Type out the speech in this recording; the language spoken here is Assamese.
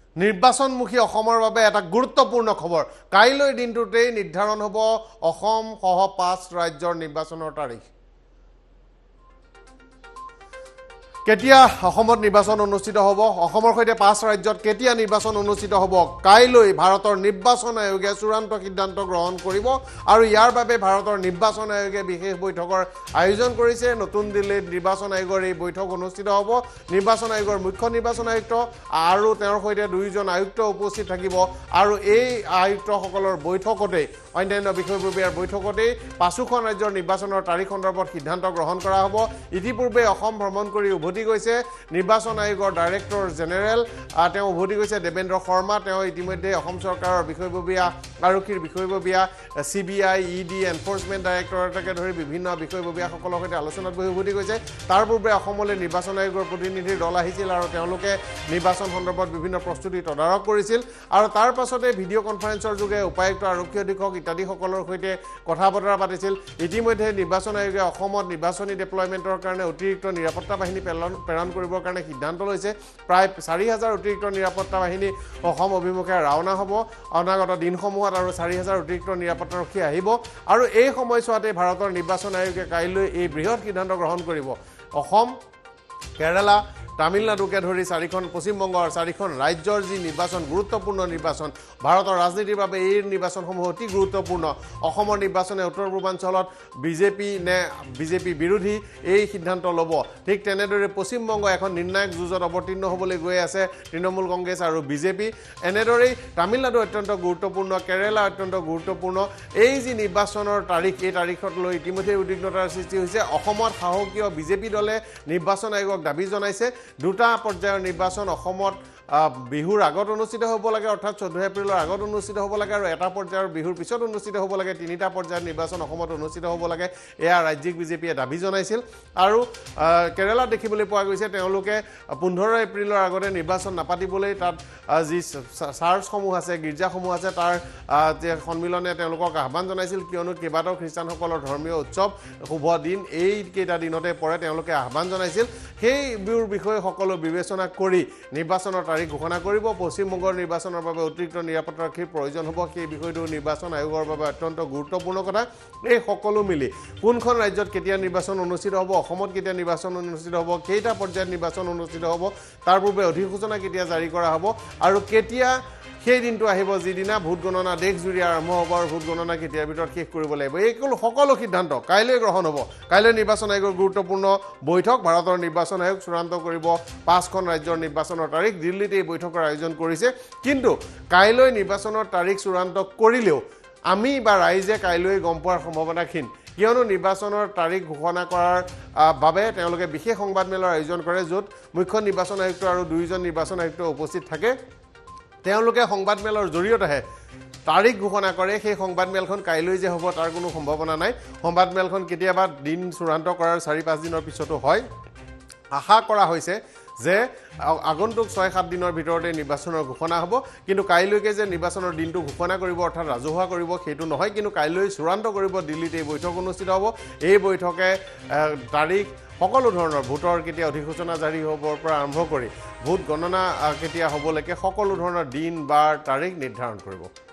নিৰ্বাচনমুখী অসমৰ বাবে এটা গুৰুত্বপূৰ্ণ খবৰ কাইলৈ দিনটোতেই নিৰ্ধাৰণ হ'ব অসম সহ 5 ৰাজ্যৰ নিৰ্বাচনৰ তাৰিখ কেতিয়া অসমত নিৰ্বাচন অনুষ্ঠিত হ'ব অসমৰ সৈতে 5 ৰাজ্যত কেতিয়া নিৰ্বাচন অনুষ্ঠিত হ'ব কাইলৈ ভাৰতৰ নিৰ্বাচন আয়োগে চূড়ান্ত সিদ্ধান্ত গ্ৰহণ কৰিব আৰু ইয়াৰ বাবে ভাৰতৰ নিৰ্বাচন আয়োগে বিশেষ বৈঠকৰ আয়োজন কৰিছে নতুন দিল্লীত নিৰ্বাচন আয়োগৰ এই বৈঠক অনুষ্ঠিত হ'ব নিৰ্বাচন আয়োগৰ মুখ্য নিৰ্বাচন আয়ুক্ত আৰু তেওঁৰ সৈতে দুইজন আয়ুক্ত উপস্থিত থাকিব আৰু এই আয়ুক্তসকলৰ বৈঠকতে অন্যান্য বিষয়ববীয়াৰ বৈঠকতে পাঁচোখন ৰাজ্যৰ নিৰ্বাচনৰ তাৰিখ সন্দৰ্ভত সিদ্ধান্ত গ্ৰহণ কৰা হ'ব ইতিপূৰ্বে অসম ভ্ৰমণ কৰি উভতি গৈছে নিৰ্বাচন আয়োগৰ ডাইৰেক্টৰ জেনেৰেল তেওঁ উভতি গৈছে দেবেন্দ্ৰ শৰ্মা তেওঁ ইতিমধ্যে অসম চৰকাৰৰ বিষয়ববীয়া আৰক্ষীৰ বিষয়ববীয়া CBI ED এনফোৰ্সমেন্ট ডাইৰেক্টৰেটকে ধৰি বিভিন্ন বিষয়ববীয়াসকলৰ সৈতে আলোচনাত বহি উভতি গৈছে তাৰ পূৰ্বে অসমলৈ নিৰ্বাচন আয়োগৰ প্ৰতিনিধিৰ দল আহিছিল আৰু তেওঁলোকে নিৰ্বাচন সন্দৰ্ভত বিভিন্ন প্ৰস্তুতি তদাৰক কৰিছিল আৰু তাৰ পাছতে ভিডিঅ' কনফাৰেন্সৰ যোগে উপায়ুক্ত আৰক্ষী অধীক্ষক ইত্যাদিসকলৰ সৈতে কথা বতৰা পাতিছিল ইতিমধ্যে নিৰ্বাচন আয়োগে অসমত নিৰ্বাচনী ডিপ্লয়মেণ্টৰ কাৰণে অতিৰিক্ত নিৰাপত্তা বাহিনী প্ৰেৰণ কৰিবৰ কাৰণে সিদ্ধান্ত লৈছে প্ৰায় 4000 অতিৰিক্ত নিৰাপত্তা বাহিনী অসম অভিমুখে ৰাওনা হ'ব অনাগত দিনসমূহত আৰু 4000 অতিৰিক্ত নিৰাপত্তাৰক্ষী আহিব আৰু এই সময়ছোৱাতে ভাৰতৰ নিৰ্বাচন আয়োগে কাইলৈ এই বৃহৎ সিদ্ধান্ত গ্ৰহণ কৰিব অসম কেৰালা তামিলনাডুকে ধৰি 4খন পশ্চিমবংগৰ 4খন ৰাজ্যৰ যি নিৰ্বাচন গুৰুত্বপূৰ্ণ নিৰ্বাচন ভাৰতৰ ৰাজনীতিৰ বাবে এই নিৰ্বাচনসমূহ অতি গুৰুত্বপূৰ্ণ অসমৰ নিৰ্বাচনে উত্তৰ পূৰ্বাঞ্চলত বিজেপি বিৰোধী এই সিদ্ধান্ত ল'ব ঠিক তেনেদৰে পশ্চিমবংগ এখন নিৰ্ণায়ক যুঁজত অৱতীৰ্ণ হ'বলৈ গৈ আছে তৃণমূল কংগ্ৰেছ আৰু বিজেপি এনেদৰেই তামিলনাডু অত্যন্ত গুৰুত্বপূৰ্ণ কেৰালা অত্যন্ত গুৰুত্বপূৰ্ণ এই যি নিৰ্বাচনৰ তাৰিখ এই তাৰিখত লৈ ইতিমধ্যে উদ্বিগ্নতাৰ সৃষ্টি হৈছে অসমত সাহসীয় বিজেপি দলে নিৰ্বাচন আয়োগক দাবী জনাইছে দুটা পৰ্যায়ৰ নিৰ্বাচন অসমত বিহুৰ আগত অনুষ্ঠিত হ'ব লাগে অৰ্থাৎ 14 এপ্ৰিলৰ আগত অনুষ্ঠিত হ'ব লাগে আৰু এটা পৰ্যায়ৰ বিহুৰ পিছত অনুষ্ঠিত হ'ব লাগে তিনিটা পৰ্যায়ৰ নিৰ্বাচন অসমত অনুষ্ঠিত হ'ব লাগে এয়া ৰাজ্যিক বিজেপিয়ে দাবী জনাইছিল আৰু কেৰালাত দেখিবলৈ পোৱা গৈছে তেওঁলোকে 15 এপ্ৰিলৰ আগতে নিৰ্বাচন নাপাতিবলৈ তাত যি চাৰ্চসমূহ আছে গীৰ্জাসমূহ আছে তাৰ সন্মিলনে তেওঁলোকক আহ্বান জনাইছিল কিয়নো কেইবাটাও খ্ৰীষ্টানসকলৰ ধৰ্মীয় উৎসৱ শুভ দিন এই কেইটা দিনতে পৰে তেওঁলোকে আহ্বান জনাইছিল সেইবোৰ বিষয়ে সকলো বিবেচনা কৰি নিৰ্বাচনৰ তাৰিখ ঘোষণা কৰিব পশ্চিমবংগৰ নিৰ্বাচনৰ বাবে অতিৰিক্ত নিৰাপত্তাৰক্ষীৰ প্ৰয়োজন হ'ব সেই বিষয়টো নিৰ্বাচন আয়োগৰ বাবে অত্যন্ত গুৰুত্বপূৰ্ণ কথা এই সকলো মিলি কোনখন ৰাজ্যত কেতিয়া নিৰ্বাচন অনুষ্ঠিত হ'ব অসমত কেতিয়া নিৰ্বাচন অনুষ্ঠিত হ'ব কেইটা পৰ্যায়ত নিৰ্বাচন অনুষ্ঠিত হ'ব তাৰ পূৰ্বে অধিসূচনা কেতিয়া জাৰি কৰা হ'ব আৰু কেতিয়া সেই দিনটো আহিব যিদিনা ভোট গণনা দেশজুৰি আৰম্ভ হ'ব আৰু ভোট গণনা কেতিয়াৰ ভিতৰত শেষ কৰিব লাগিব এই সকলো সিদ্ধান্ত কাইলৈ গ্ৰহণ হ'ব কাইলৈ নিৰ্বাচন আয়োগৰ গুৰুত্বপূৰ্ণ বৈঠক ভাৰতৰ নিৰ্বাচন আয়োগ চূড়ান্ত কৰিব 5খন ৰাজ্যৰ নিৰ্বাচনৰ তাৰিখ দিল্লীত এই বৈঠকৰ আয়োজন কৰিছে কিন্তু কাইলৈ নিৰ্বাচনৰ তাৰিখ চূড়ান্ত কৰিলেও আমি বা ৰাইজে কাইলৈ গম পোৱাৰ সম্ভাৱনা ক্ষীণ কিয়নো নিৰ্বাচনৰ তাৰিখ ঘোষণা কৰাৰ বাবে তেওঁলোকে বিশেষ সংবাদমেলৰ আয়োজন কৰে য'ত মুখ্য নিৰ্বাচন আয়ুক্ত আৰু দুইজন নিৰ্বাচন আয়ুক্ত উপস্থিত থাকে তেওঁলোকে সংবাদমেলৰ জৰিয়তেহে তাৰিখ ঘোষণা কৰে সেই সংবাদমেলখন কাইলৈ যে হ'ব তাৰ কোনো সম্ভাৱনা নাই সংবাদমেলখন কেতিয়াবা দিন চূড়ান্ত কৰাৰ 4-5 দিনৰ পিছতো হয় আশা কৰা হৈছে যে আগন্তুক 6-7 দিনৰ ভিতৰতে নিৰ্বাচনৰ ঘোষণা হ'ব কিন্তু কাইলৈকে যে নিৰ্বাচনৰ দিনটো ঘোষণা কৰিব অৰ্থাৎ ৰাজহুৱা কৰিব সেইটো নহয় কিন্তু কাইলৈ চূড়ান্ত কৰিব দিল্লীত এই বৈঠক অনুষ্ঠিত হ'ব এই বৈঠকে তাৰিখ সকলো ধৰণৰ ভোটৰ কেতিয়া অধিসূচনা জাৰি হ'বৰ পৰা আৰম্ভ কৰি ভোট গণনা কেতিয়া হ'বলৈকে সকলো ধৰণৰ দিন বাৰ তাৰিখ নিৰ্ধাৰণ কৰিব